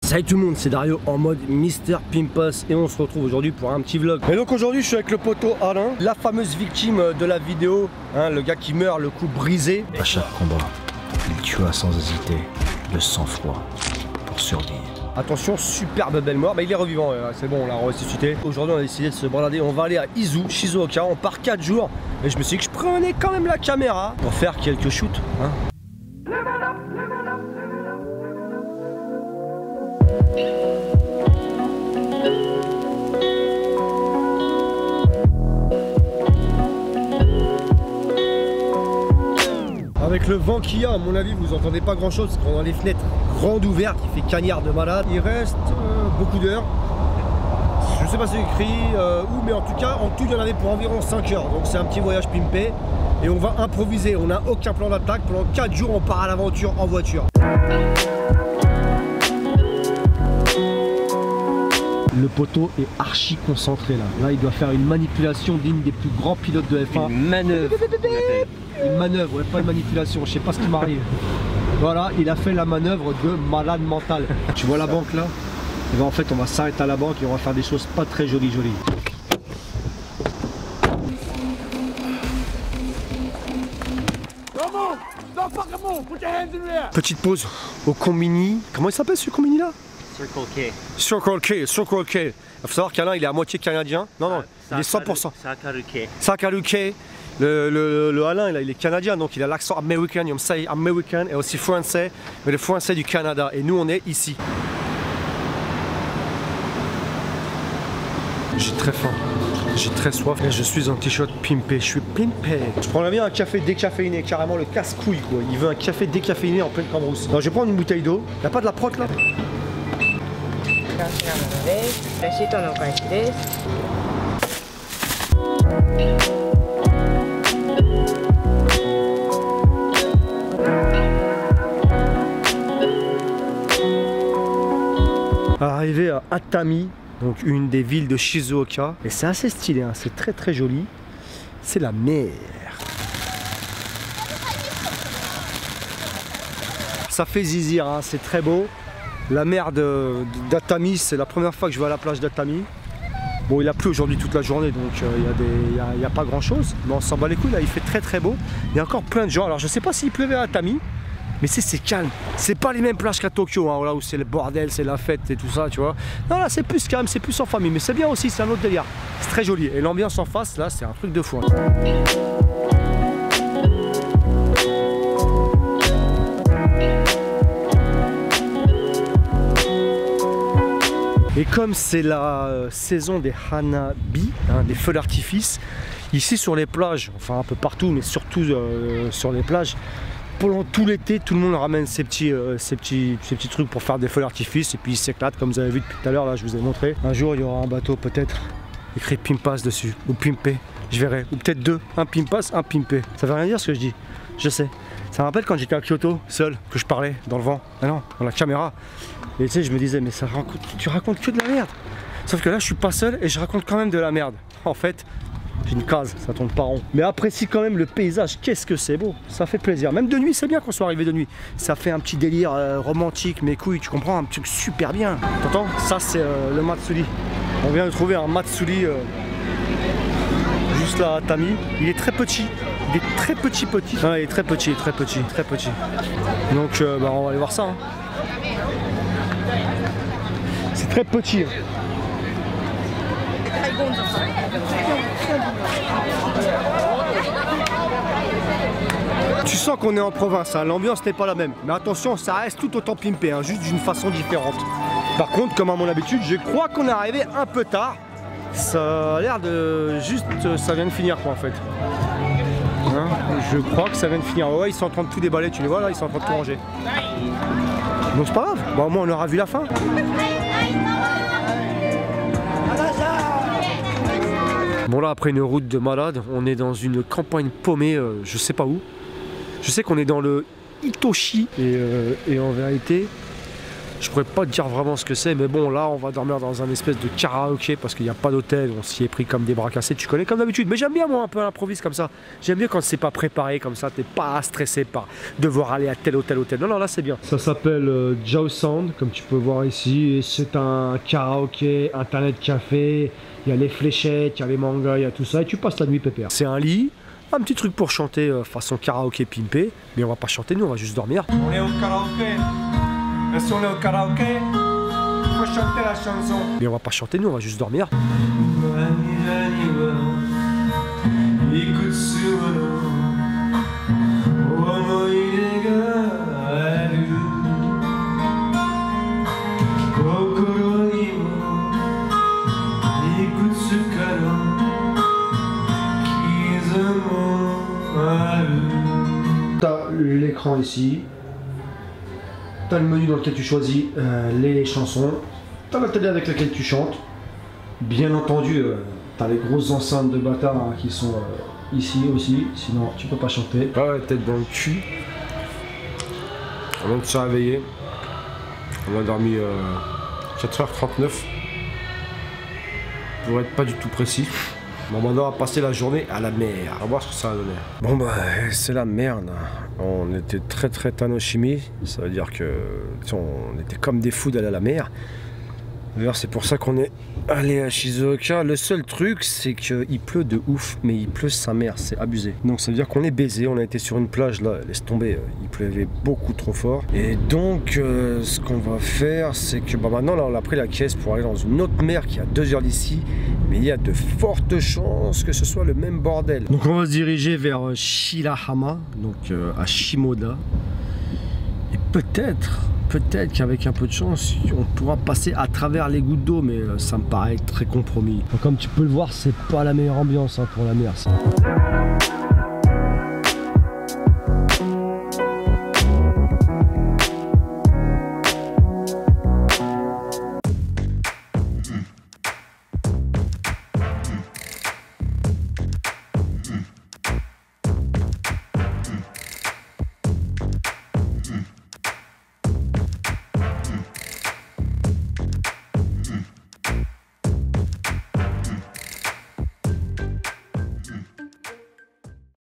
Salut tout le monde, c'est Dario en mode Mr Pimpos et on se retrouve aujourd'hui pour un petit vlog. Et donc aujourd'hui je suis avec le poteau Alain, la fameuse victime de la vidéo, hein, le gars qui meurt le cou brisé. À chaque combat, il tua sans hésiter, le sang-froid pour survivre. Attention, superbe belle mort, bah, il est revivant, c'est bon, on l'a ressuscité. Aujourd'hui on a décidé de se balader, on va aller à Izu, Shizuoka, on part 4 jours. Et je me suis dit que je prenais quand même la caméra pour faire quelques shoots, hein. Avec le vent qu'il y a, à mon avis, vous entendez pas grand chose parce qu'on a les fenêtres grandes ouvertes, il fait cagnard de malade. Il reste beaucoup d'heures. Je sais pas si c'est écrit où, mais en tout cas, en tout, il y en avait pour environ 5 heures. Donc c'est un petit voyage pimpé et on va improviser. On n'a aucun plan d'attaque. Pendant 4 jours, on part à l'aventure en voiture. Le poteau est archi concentré là. Là, il doit faire une manipulation digne des plus grands pilotes de F1. Une manœuvre. Une manœuvre, ouais, pas une manipulation, je sais pas ce qui m'arrive. Voilà, il a fait la manœuvre de malade mental. Tu vois la banque là? Et ben en fait, on va s'arrêter à la banque et on va faire des choses pas très jolies. Petite pause au combini. Comment il s'appelle ce combini là? Circle K. Circle K, Circle K. Il faut savoir qu'Alain il est à moitié canadien. Non, non, il est 100%. Sakaru K. Le Alain il est canadien, donc il a l'accent américain, il me say américain et aussi français, mais le français du Canada. Et nous on est ici. J'ai très faim, j'ai très soif et je suis en t-shirt pimpé, je suis pimpé. Je prends bien un café décaféiné, carrément le casse-couille quoi. Il veut un café décaféiné en pleine cambrousse. Alors je vais prendre une bouteille d'eau, y'a pas de la proc là? Arrivé à Atami, donc une des villes de Shizuoka, et c'est assez stylé, hein, c'est très très joli. C'est la mer. Ça fait zizir, hein, c'est très beau. La mer d'Atami, c'est la première fois que je vais à la plage d'Atami. Bon, il a plu aujourd'hui toute la journée, donc il n'y a pas grand chose, mais on s'en bat les couilles, là il fait très très beau. Il y a encore plein de gens, alors je sais pas s'il pleuvait à Atami, mais c'est calme. C'est pas les mêmes plages qu'à Tokyo, hein, là où c'est le bordel, c'est la fête et tout ça, tu vois. Non, là c'est plus calme, c'est plus en famille, mais c'est bien aussi, c'est un autre délire. C'est très joli, et l'ambiance en face, là, c'est un truc de fou. Hein. Et comme c'est la saison des Hanabi, hein, des feux d'artifice, ici sur les plages, enfin un peu partout, mais surtout sur les plages, pendant tout l'été, tout le monde ramène ces petits trucs pour faire des feux d'artifice et puis ils s'éclatent comme vous avez vu depuis tout à l'heure, là je vous ai montré. Un jour il y aura un bateau peut-être, écrit Pimpas dessus, ou Pimpé, je verrai, ou peut-être deux, un Pimpas, un Pimpé. Ça veut rien dire ce que je dis, je sais. Ça me rappelle quand j'étais à Kyoto, seul, que je parlais dans le vent, ah non, dans la caméra. Et tu sais, je me disais, mais tu racontes que de la merde. Sauf que là, je suis pas seul et je raconte quand même de la merde. En fait, j'ai une case, ça tourne pas rond. Mais apprécie quand même le paysage, qu'est-ce que c'est beau. Ça fait plaisir. Même de nuit, c'est bien qu'on soit arrivé de nuit. Ça fait un petit délire romantique, mes couilles, tu comprends, un truc super bien. T'entends? Ça, c'est le Matsuri. On vient de trouver un Matsuri juste là à Atami. Il est très petit. Il est très petit. Ah, il est très petit. Donc, bah, on va aller voir ça. Hein. C'est très petit. Tu sens qu'on est en province, hein. L'ambiance n'est pas la même. Mais attention, ça reste tout autant pimpé, hein, juste d'une façon différente. Par contre, comme à mon habitude, je crois qu'on est arrivé un peu tard. Ça a l'air de juste... ça vient de finir quoi en fait. Hein, je crois que ça vient de finir. Ouais, ils sont en train de tout déballer, tu les vois là, ils sont en train de tout ranger. Donc c'est pas grave, bah, au moins on aura vu la fin. Bon là après une route de malade, on est dans une campagne paumée, je sais pas où. Je sais qu'on est dans le Hitoshi et en vérité Je pourrais pas te dire vraiment ce que c'est, mais bon, là, on va dormir dans un espèce de karaoké parce qu'il n'y a pas d'hôtel. On s'y est pris comme des bras cassés, tu connais comme d'habitude. Mais j'aime bien, moi, un peu à l'improviste comme ça. J'aime bien quand c'est pas préparé comme ça. T'es pas stressé par devoir aller à tel hôtel. Non, non, là, c'est bien. Ça s'appelle Jiao Sound, comme tu peux voir ici. C'est un karaoké, internet café. Il y a les fléchettes, il y a les mangas, il y a tout ça. Et tu passes la nuit pépère. C'est un lit. Un petit truc pour chanter façon karaoké pimpé. Mais on va pas chanter, nous, on va juste dormir. On est au karaoké. Et si on est au karaoké, il faut chanter la chanson. Mais on va pas chanter, nous, on va juste dormir. T'as l'écran ici. T'as le menu dans lequel tu choisis les chansons. T'as la télé avec laquelle tu chantes. Bien entendu, t'as les grosses enceintes de bâtard hein, qui sont ici aussi. Sinon, tu peux pas chanter. Ah ouais, tête dans le cul. On vient de se réveiller. On a dormi 4h39. Pour être pas du tout précis. Bon, maintenant on va passer la journée à la mer. On va voir ce que ça va donner. Bon bah c'est la merde. On était très Tanoshimi. Ça veut dire que on était comme des fous d'aller à la mer. D'ailleurs c'est pour ça qu'on est allé à Shizuoka. Le seul truc c'est qu'il pleut de ouf. Mais il pleut sa mère, c'est abusé. Donc ça veut dire qu'on est baisé. On a été sur une plage là, laisse tomber. Il pleuvait beaucoup trop fort. Et donc ce qu'on va faire c'est que bah, maintenant là on a pris la caisse pour aller dans une autre mer qui est à 2 heures d'ici. Mais il y a de fortes chances que ce soit le même bordel. Donc on va se diriger vers Shirahama, donc à Shimoda. Et peut-être qu'avec un peu de chance, on pourra passer à travers les gouttes d'eau, mais ça me paraît très compromis. Donc, comme tu peux le voir, c'est pas la meilleure ambiance hein, pour la mer. Ça.